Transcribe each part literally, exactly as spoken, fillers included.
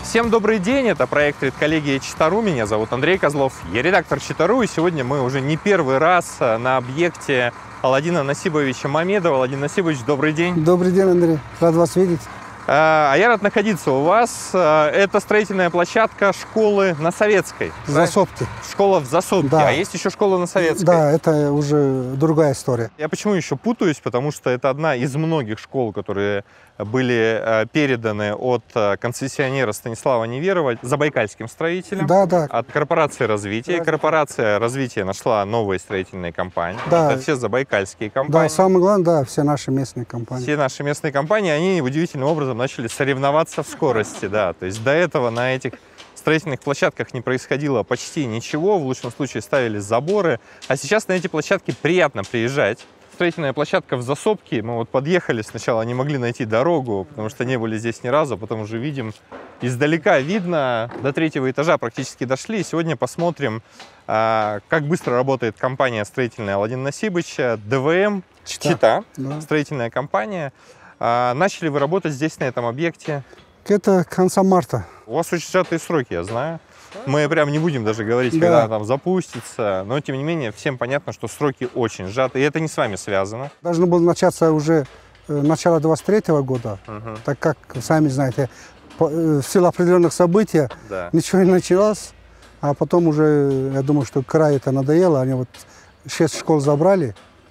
Всем добрый день, это проект «Редколлегия Чита.ру», меня зовут Андрей Козлов, я редактор Чита.ру, и сегодня мы уже не первый раз на объекте Аладдина Насибовича Мамедова. Аладдин Насибович, добрый день. Добрый день, Андрей, рад вас видеть. А я рад находиться у вас. Это строительная площадка школы на Советской. В Засопке. Школа в Засопке, Да. А есть еще школа на Советской. Да, это уже другая история. Я почему еще путаюсь? Потому что это одна из многих школ, которые были переданы от концессионера Станислава Неверова забайкальским строителям. Да, да. От корпорации развития. Корпорация развития нашла новые строительные компании. Да. Это все забайкальские компании. Да, самое главное, да, все наши местные компании. Все наши местные компании, они удивительным образом начали соревноваться в скорости. Да. То есть до этого на этих строительных площадках не происходило почти ничего. В лучшем случае ставили заборы. А сейчас на эти площадки приятно приезжать. Строительная площадка в Засопке. Мы вот подъехали, сначала не могли найти дорогу, потому что не были здесь ни разу, а потом уже видим, издалека видно, до третьего этажа практически дошли. Сегодня посмотрим, как быстро работает компания строительная Аладдина Насибовича, ДВМ Чита, Чита да. Строительная компания. Начали вы работать здесь, на этом объекте? Это конца марта. У вас очень сжатые сроки, я знаю. Мы прям не будем даже говорить, да. когда там запустится, но тем не менее всем понятно, что сроки очень сжаты, и это не с вами связано. Должно было начаться уже начало двадцать третьего года, угу. так как, сами знаете, в силу определенных событий да. ничего не началось, а потом уже, я думаю, что край это надоело, они вот шесть школ забрали,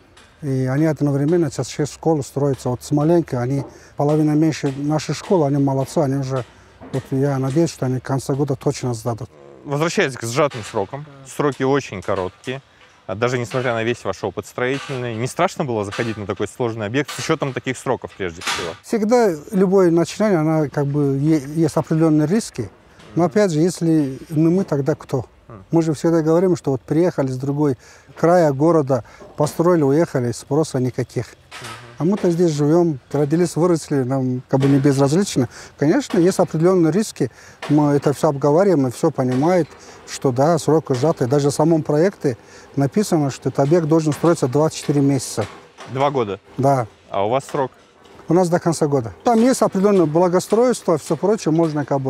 и они одновременно сейчас шесть школ строятся. Вот Смоленка, они половина меньше нашей школы, они молодцы, они уже... Вот я надеюсь, что они к концу года точно сдадут. Возвращаясь к сжатым срокам, сроки очень короткие, даже несмотря на весь ваш опыт строительный. Не страшно было заходить на такой сложный объект с учетом таких сроков прежде всего? Всегда любое начинание, она как бы есть определенные риски. Но опять же, если не мы, тогда кто? Мы же всегда говорим, что вот приехали с другой края города, построили, уехали, спроса никаких. А мы-то здесь живем, родились, выросли, нам как бы не безразлично. Конечно, есть определенные риски, мы это все обговариваем, мы все понимаем, что да, срок сжатый. Даже в самом проекте написано, что этот объект должен строиться двадцать четыре месяца. Два года? Да. А у вас срок? У нас до конца года. Там есть определенное благоустройство, все прочее, можно как бы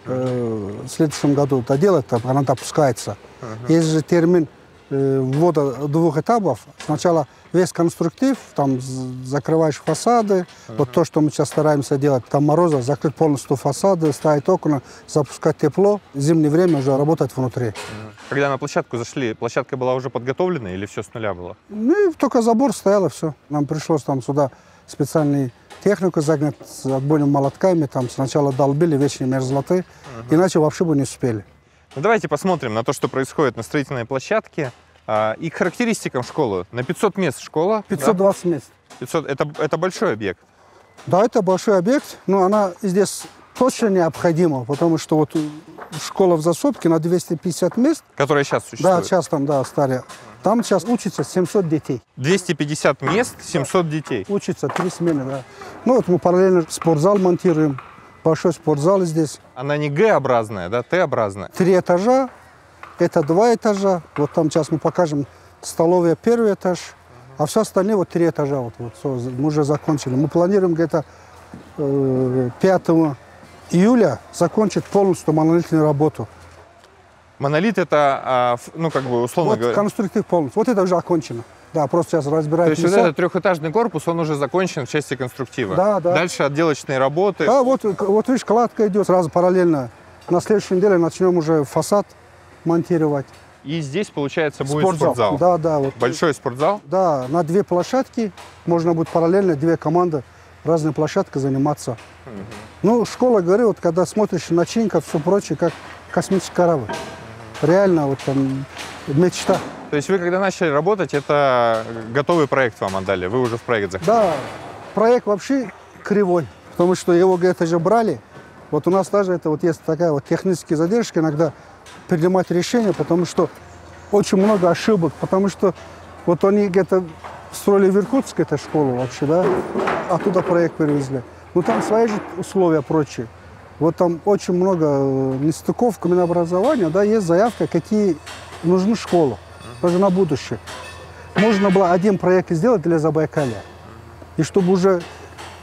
э, в следующем году доделать, она допускается. Uh-huh. Есть же термин э, ввода двух этапов. Сначала весь конструктив, там закрываешь фасады, uh-huh. вот то, что мы сейчас стараемся делать, там мороза, закрыть полностью фасады, ставить окна, запускать тепло, в зимнее время уже работать внутри. Uh-huh. Когда на площадку зашли, площадка была уже подготовлена или все с нуля было? Ну, только забор стоял, и все. Нам пришлось там сюда специальный технику загнать с отбойными молотками, там сначала долбили вечные мерзлоты, uh-huh. иначе вообще бы не успели. Ну, давайте посмотрим на то, что происходит на строительной площадке. И к характеристикам школы. На пятьсот мест школа. пятьсот двадцать да? мест. пятьсот, это, это большой объект? Да, это большой объект, но она здесь точно необходима, потому что вот школа в Засопке на двести пятьдесят мест. Которая сейчас существует? Да, сейчас там, да, старая. Там сейчас учатся семьсот детей. двести пятьдесят мест, семьсот детей? Учатся, три смены, да. Ну вот мы параллельно спортзал монтируем. Большой спортзал здесь. Она не Г-образная, да, Т-образная? Три этажа. Это два этажа, вот там сейчас мы покажем столовая первый этаж, а все остальные вот три этажа, вот, вот мы уже закончили. Мы планируем где-то э, пятого июля закончить полностью монолитную работу. Монолит это, ну как бы условно вот говоря... конструктив полностью, вот это уже окончено. Да, просто сейчас разбираем. То есть вот этот трехэтажный корпус, он уже закончен в части конструктива? Да, да. Дальше отделочные работы? Да, вот, вот видишь, кладка идет сразу параллельно. На следующей неделе начнем уже фасад монтировать. И здесь, получается, будет спортзал. спортзал? Да, да. Вот. Большой спортзал? Да, на две площадки. Можно будет параллельно, две команды, разные площадки заниматься. Угу. Ну, школа, говорю, вот когда смотришь начинка, все прочее, как космический корабль. Угу. Реально, вот там мечта. То есть вы, когда начали работать, это готовый проект вам отдали? Вы уже в проект заходили? Да, проект вообще кривой, потому что его где-то же брали. Вот у нас даже это вот есть такая вот техническая задержка иногда принимать решения, потому что очень много ошибок, потому что вот они где-то строили в Иркутске эту школу вообще, да, оттуда проект перевезли. Но там свои же условия прочие. Вот там очень много нестыковок Минобразования, да, есть заявка, какие нужны школы, даже на будущее. Можно было один проект сделать для Забайкалья, и чтобы уже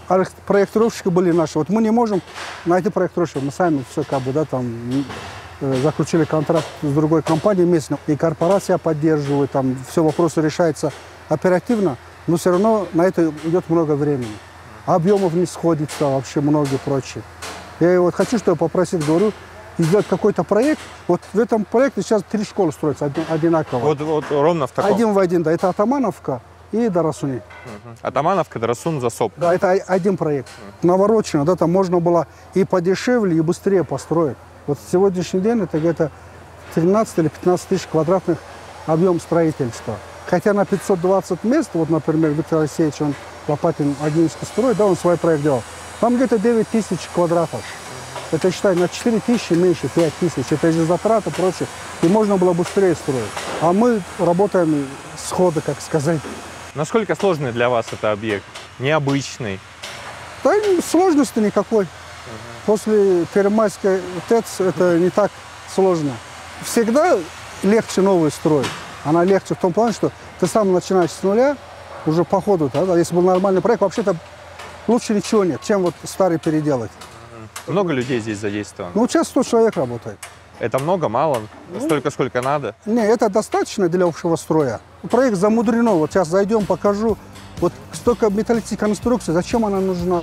проектировщики были наши. Вот мы не можем найти проектировщика, мы сами все как бы, да, там, э, заключили контракт с другой компанией местной, и корпорация поддерживает, там, все вопросы решаются оперативно, но все равно на это идет много времени. Объемов не сходится, вообще многие прочие. Я вот хочу, что я попросить, говорю, сделать какой-то проект. Вот в этом проекте сейчас три школы строятся одинаково. Вот, вот ровно в таком. Один в один, да. Это Атамановка и Дарасуни. Угу. Атамановка, Дарасун, Засоп. Да, это один проект. Наворочено, да, там можно было и подешевле, и быстрее построить. Вот сегодняшний день это где-то тринадцать или пятнадцать тысяч квадратных объем строительства. Хотя на пятьсот двадцать мест, вот, например, Виктор Алексеевич, он Лопатин Агинский строит, да, он свой проект делал. Там где-то девять тысяч квадратов. Это, считай, на четыре тысячи меньше, пять тысяч. Это же затраты и прочее. И можно было быстрее строить. А мы работаем сходу, как сказать. Насколько сложный для вас это объект? Необычный? Да, сложности никакой. После Первомайской ТЭЦ это не так сложно. Всегда легче новый строить. Она легче в том плане, что ты сам начинаешь с нуля, уже по ходу. Да? Если был нормальный проект, вообще-то лучше ничего нет, чем вот старый переделать. Много людей здесь задействовано? Ну, сейчас сто человек работает. Это много, мало? Ну, Столько, сколько надо? Не, это достаточно для общего строя. Проект замудрено. Вот сейчас зайдем, покажу. Вот столько металлических конструкций, зачем она нужна?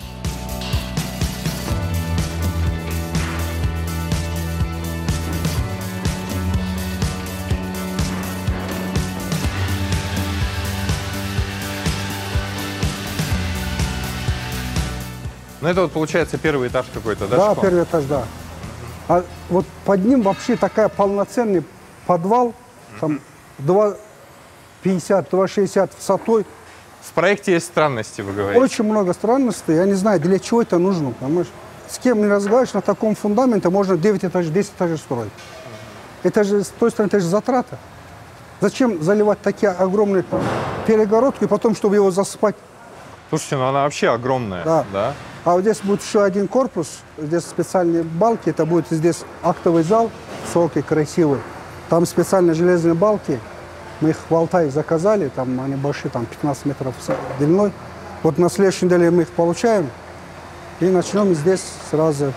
Ну, это вот получается первый этаж какой-то, да? Да, школа? первый этаж, да. А вот под ним вообще такая полноценный подвал, там два пятьдесят, два шестьдесят высотой. В проекте есть странности, вы говорите? Очень много странностей. Я не знаю, для чего это нужно, понимаешь? С кем не разговариваешь, на таком фундаменте можно девять этажей, десять этажей строить. Это же, с той стороны, это же затрата. Зачем заливать такие огромные перегородки, и потом, чтобы его засыпать? Слушайте, ну она вообще огромная. Да. Да? А вот здесь будет еще один корпус, здесь специальные балки, это будет здесь актовый зал, высокий, красивый. Там специальные железные балки, мы их в Алтае заказали, там они большие, там пятнадцать метров длиной. Вот на следующей неделе мы их получаем и начнем здесь сразу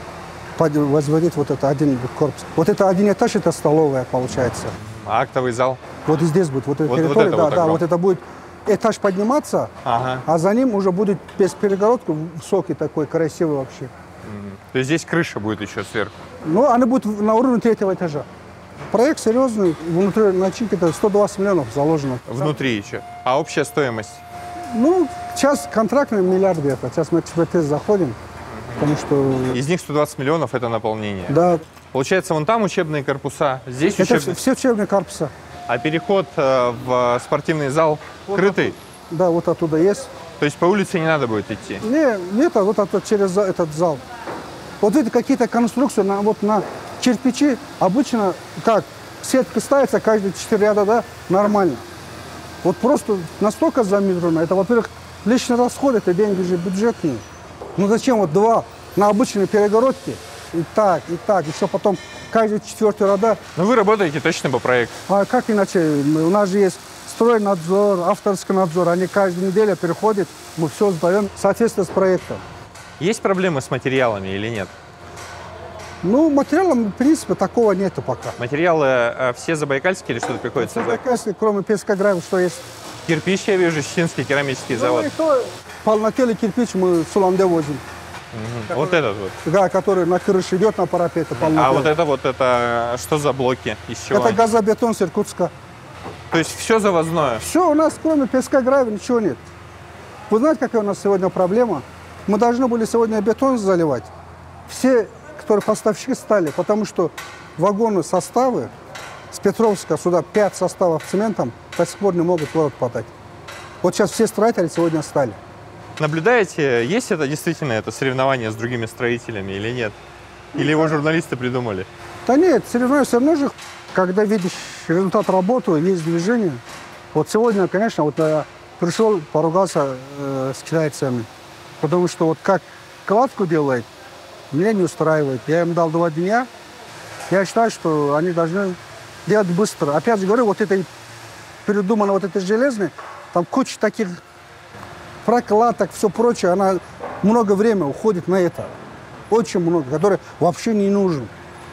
возводить вот это один корпус. Вот это один этаж, это столовая получается. А актовый зал? Вот и здесь будет, вот эта Вот- территория, вот это да, вот да, огромное. вот это будет этаж подниматься, Ага. а за ним уже будет без перегородки, высокий такой, красивый вообще. Мгм. То есть здесь крыша будет еще сверху? Ну, она будет на уровне третьего этажа. Проект серьезный, внутри начинки это сто двадцать миллионов заложено. Внутри еще. А общая стоимость? Ну, сейчас контрактный миллиард где-то, сейчас мы экспертиз заходим, потому что, Из них сто двадцать миллионов это наполнение. да, Получается, вон там учебные корпуса, здесь это учебные. все учебные корпуса. А переход э, в спортивный зал крытый? Да, вот оттуда есть. То есть по улице не надо будет идти? Не, нет, а вот оттуда через за- этот зал. Вот видите, какие-то конструкции на, вот на кирпичи обычно, как, сетка ставится каждые четыре ряда, да, нормально. Вот просто настолько замедленно, это, во-первых, лишний расход, это деньги же бюджетные. Ну зачем вот два на обычной перегородке, и так, и так, еще потом каждый четвертый ряда. Ну вы работаете точно по проекту? А как иначе? Мы- У нас же есть стройнадзор, авторский надзор, они каждую неделю переходят, мы все сдаем в соответствии с проектом. Есть проблемы с материалами или нет? Ну, материалом, в принципе, такого нету пока. Материалы э, все забайкальские или что-то приходится? за- Если, кроме пескогравии, что есть? Кирпич, я вижу, Щетинский керамический завод. Ну, и то полнотелый кирпич мы в Суламде возим. Мгм. Вот этот вот. Да, который на крыше идет на парапете полнотелый. А вот это вот, это что за блоки? Из чего? Это они? газобетон с Иркутска. То есть все завозное? Все, у нас кроме пескогравии ничего нет. Вы знаете, какая у нас сегодня проблема? Мы должны были сегодня бетон заливать. Все, которые поставщики, стали, потому что вагоны, составы с Петровска сюда пять составов цементом до сих пор не могут в город подать. Вот сейчас все строители сегодня стали. Наблюдаете, есть это действительно это соревнование с другими строителями или нет? Или его журналисты придумали? Да нет, соревнуюсь все равно же, когда видишь результат работы, есть движение. Вот сегодня, конечно, вот я пришел, поругался э, с китайцами, потому что вот как кладку делает, меня не устраивает. Я им дал два дня. Я считаю, что они должны делать быстро. Опять же говорю, вот это придумано, вот это железное, там куча таких прокладок, все прочее, она много времени уходит на это. Очень много, который вообще не нужен.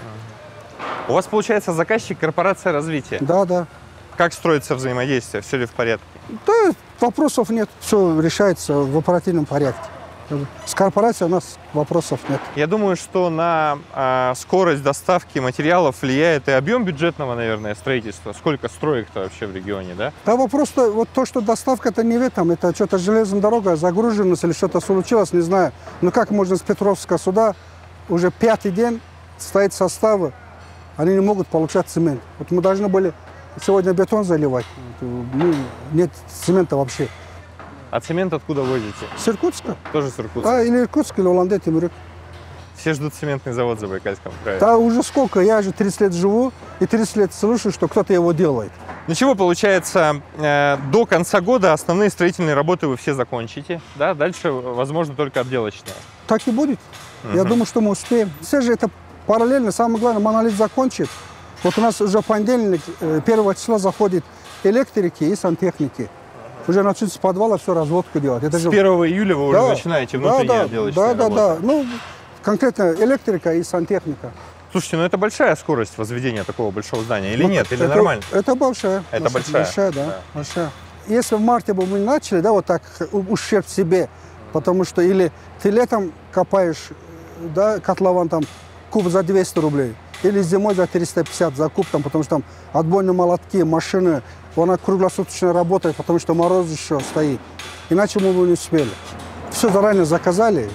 У вас, получается, заказчик корпорация развития. Да, да. Как строится взаимодействие? Все ли в порядке? Да, вопросов нет. Все решается в оперативном порядке. С корпорацией у нас вопросов нет. Я думаю, что на а, скорость доставки материалов влияет и объем бюджетного, наверное, строительства. Сколько строек-то вообще в регионе, да? Да, вопрос-то, вот то, что доставка-то не в этом, это что-то железная дорога, загруженность или что-то случилось, не знаю. Но как можно с Петровска сюда уже пятый день стоит составы, они не могут получать цемент. Вот мы должны были сегодня бетон заливать, ну, нет цемента вообще. А цемент откуда возите? С Иркутска. Тоже с Иркутска? Да, или Иркутск, или Улан-Удэ, Темирюк. Все ждут цементный завод в Забайкальском крае. Да уже сколько, я же тридцать лет живу, и тридцать лет слышу, что кто-то его делает. Ну чего, получается, э, до конца года основные строительные работы вы все закончите, да? Дальше, возможно, только отделочные. Так и будет. Угу. Я думаю, что мы успеем. Все же это параллельно. Самое главное, монолит закончит. Вот у нас уже в понедельник, первого числа заходят электрики и сантехники. Уже начнут с подвала все разводку делать. Это с же... первого июля вы да, уже начинаете внутренние да, отделочные да, работы. Да, да, да. Ну, конкретно электрика и сантехника. Слушайте, ну это большая скорость возведения такого большого здания или Ну, нет? Или это, нормально? Это большая. Это большая? Большая, да, да. большая. Если в марте бы мы начали, да, вот так ущерб себе, потому что или ты летом копаешь, да, котлован там куб за двести рублей, или зимой за триста пятьдесят за куб, там, потому что там отбойные молотки, машины, она круглосуточно работает, потому что мороз еще стоит. Иначе мы бы не успели. Все заранее заказали,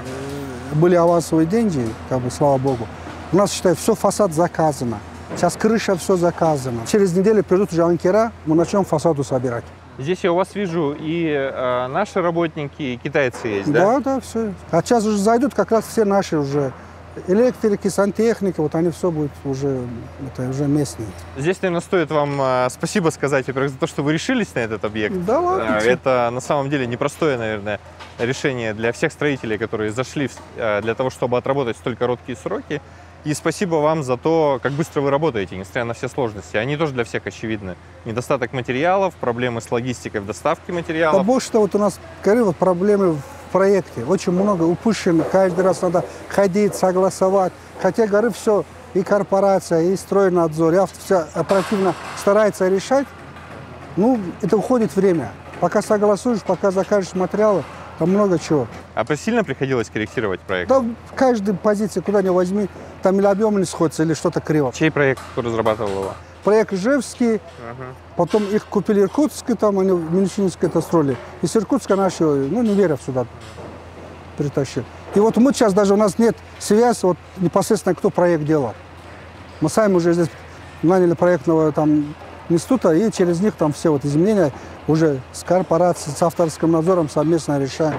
были авансовые деньги, как бы, слава богу. У нас, считай, все фасад заказано. Сейчас крыша, все заказано. Через неделю придут уже анкера, мы начнем фасаду собирать. Здесь я у вас вижу и э, наши работники, и китайцы есть, да? Да, да, все. А сейчас уже зайдут как раз все наши уже. Электрики, сантехника, вот они все будут уже, это уже местные. Здесь, наверное, стоит вам э, спасибо сказать, во-первых, за то, что вы решились на этот объект. Да ладно. Э, это на самом деле непростое, наверное, решение для всех строителей, которые зашли в, э, для того, чтобы отработать столь короткие сроки. И спасибо вам за то, как быстро вы работаете, несмотря на все сложности. Они тоже для всех очевидны. Недостаток материалов, проблемы с логистикой в доставке материалов. Да больше, что вот у нас, говорю, вот проблемы в проекте. Очень много упущено. Каждый раз надо ходить, согласовать. Хотя, говорю, все, и корпорация, и стройнадзор, и авто, все оперативно старается решать. Ну, это уходит время. Пока согласуешь, пока закажешь материалы, там много чего. А сильно приходилось корректировать проект? Да, в каждой позиции, куда ни возьми, там или объем не сходится, или что-то криво. Чей проект, кто разрабатывал его? Проект Ижевский, Uh-huh. потом их купили Иркутск, там они в Минчинске это строили. Из Иркутска наши, ну, Неверов сюда притащили. И вот мы сейчас даже, у нас нет связи, вот непосредственно кто проект делал. Мы сами уже здесь наняли проектного там института, и через них там все вот изменения уже с корпорацией, с авторским надзором совместно решаем.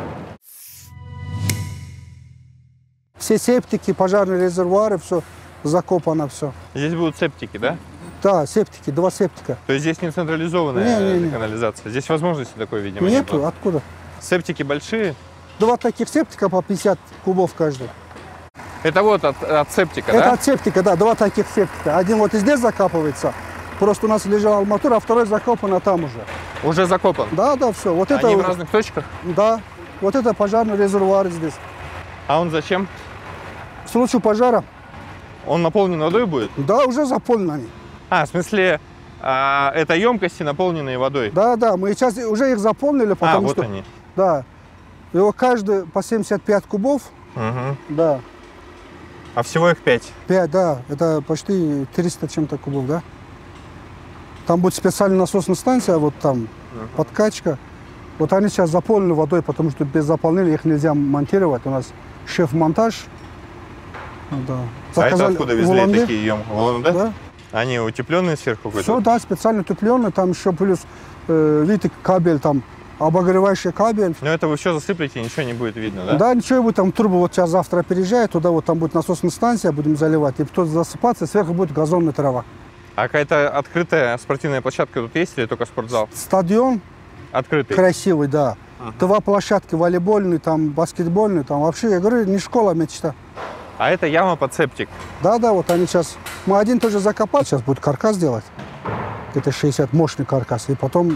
Все септики, пожарные резервуары, все закопано, все. Здесь будут септики, да? Да, септики, два септика. То есть здесь не централизованная Не, не, не. канализация? Здесь возможности такой, видимо, Нету, нету. откуда? Септики большие? Два таких септика по пятьдесят кубов каждый. Это вот от, от септика, Это да? от септика, да, два таких септика. Один вот и здесь закапывается, просто у нас лежал арматура, а второй закопан, а там уже. Уже закопан? Да, да, все. Вот это, Они в разных точках? да, вот это пожарный резервуар здесь. А он зачем? В случае пожара, Он наполнен водой будет? да, уже заполнены они. А, в смысле, а, это емкости, наполненные водой? Да, да, мы сейчас уже их заполнили, А, потому вот что, они. да, его каждый по семьдесят пять кубов, Угу. да, А всего их пять? пять, да, это почти триста чем-то кубов, да. Там будет специальная насосная станция, вот там, подкачка. Вот они сейчас заполнили водой, потому что без заполнения их нельзя монтировать. У нас шеф-монтаж. Да. А это откуда везли Улан-Удэ. такие емкости? В Улан-Удэ? Да. Они утепленные сверху? Все, да, специально утепленные. Там еще плюс, э, видите, кабель, там, обогревающий кабель. Но это вы все засыплете, ничего не будет видно, да? Да, ничего, будет там трубы, вот сейчас завтра переезжает, туда вот там будет насосная станция, будем заливать, и тут засыпаться, сверху будет газонная трава. А какая-то открытая спортивная площадка тут есть или только спортзал? Стадион Открытый? красивый, да. Ага. Два площадки, волейбольный, там, баскетбольный, там вообще, я говорю, не школа, а мечта. А это яма под септик. Да, да, вот они сейчас, мы один тоже закопали, сейчас будет каркас делать, это шестьдесят, мощный каркас, и потом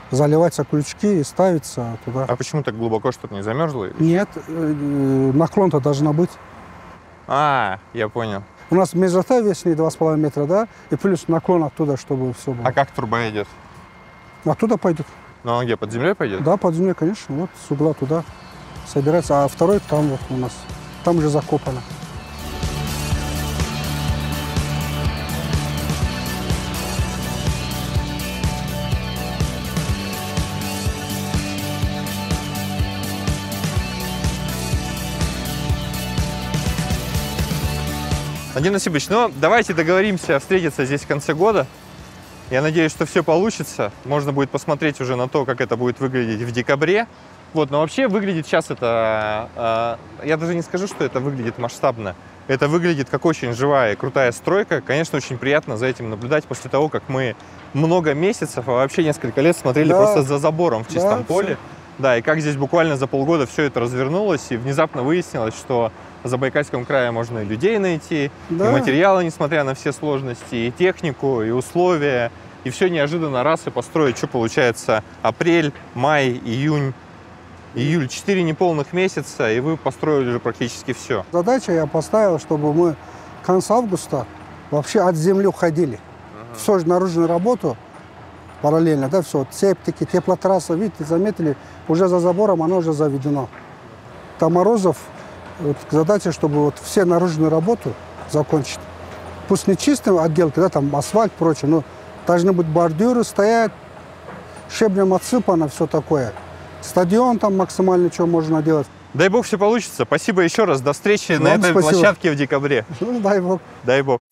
заливаются крючки и ставится туда. А почему так глубоко, чтобы не замерзло? Нет, э, наклон-то должна быть. А, я понял. У нас мерзота верхняя два с половиной метра, да, и плюс наклон оттуда, чтобы все было. А как труба идет? Оттуда пойдет. Ну, а где, под землей пойдет? Да, под землей, конечно, вот с угла туда собирается, а второй там вот у нас, там уже закопано. Владимир Насипович, ну давайте договоримся встретиться здесь в конце года. Я надеюсь, что все получится. Можно будет посмотреть уже на то, как это будет выглядеть в декабре. Вот, но вообще выглядит сейчас это... Э, я даже не скажу, что это выглядит масштабно. Это выглядит как очень живая и крутая стройка. Конечно, очень приятно за этим наблюдать после того, как мы много месяцев, а вообще несколько лет смотрели да. просто за забором в чистом да, поле. Все. Да, и как здесь буквально за полгода все это развернулось, и внезапно выяснилось, что в Забайкальском крае можно и людей найти, да. и материалы, несмотря на все сложности, и технику, и условия, и все неожиданно раз и построить. Что получается? Апрель, май, июнь, июль, четыре неполных месяца, и вы построили уже практически все. Задача я поставил, чтобы мы к концу августа вообще от земли уходили. Uh-huh. Все же наружную работу параллельно, да, все, септики, теплотрасса, видите, заметили, уже за забором оно уже заведено. Там Морозов, вот, задача, чтобы вот все наружную работу закончить. Пусть не чистым отделкой, да, там асфальт, прочее, но должны быть бордюры стоять, щебнем отсыпано, все такое. Стадион там максимально, что можно делать. Дай бог все получится. Спасибо еще раз. До встречи Вам на этой спасибо. площадке в декабре. Ну, дай бог. Дай бог.